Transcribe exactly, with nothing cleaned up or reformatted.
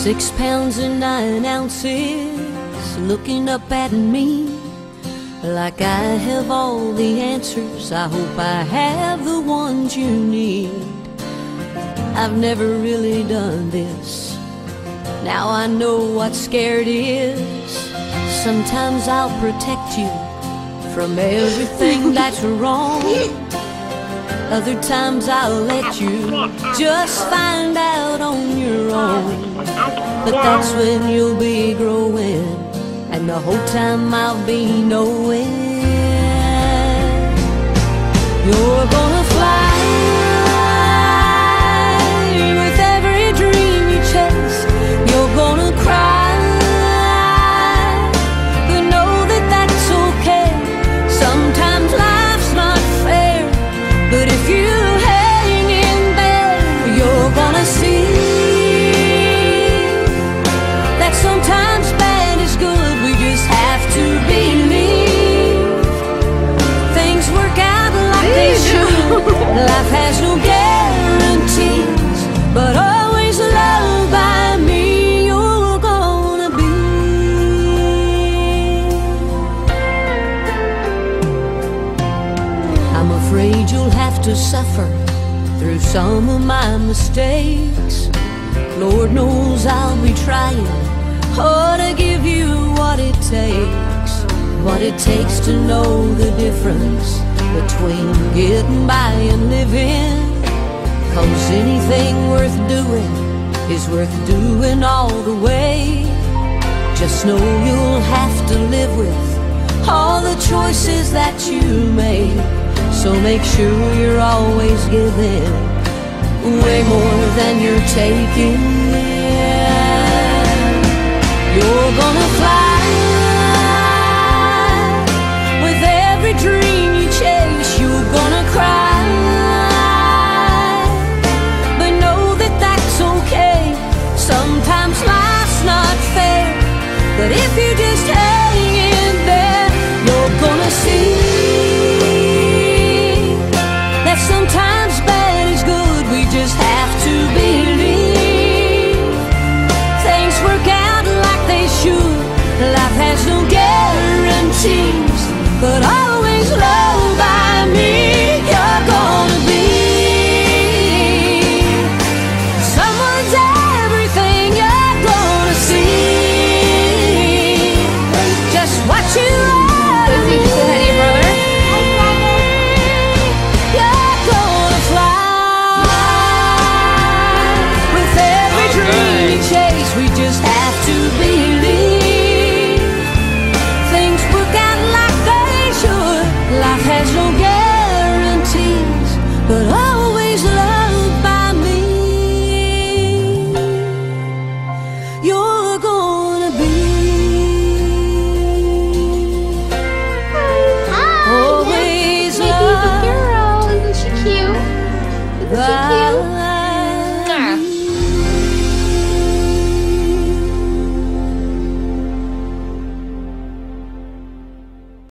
Six pounds and nine ounces, looking up at me like I have all the answers. I hope I have the ones you need. I've never really done this. Now I know what scared is. Sometimes I'll protect you from everything that's wrong. Other times I'll let you just find out on your own. But that's when you'll be growing, and the whole time I'll be knowing you're gonna fly with every dream you chase. You're gonna cry, but know that that's okay. Sometimes life's not fair, but if you hang in there, you're gonna see that sometimes bad is good. We just have to believe things work out like they should. Life has no guarantees, but always loved by me you're gonna be. I'm afraid you'll have to suffer through some of my mistakes. Lord knows I'll be trying, oh, to give you what it takes. What it takes to know the difference between getting by and living. 'Cause anything worth doing is worth doing all the way. Just know you'll have to live with all the choices that you made. So make sure you're always giving way more than you're taking. You're gonna fly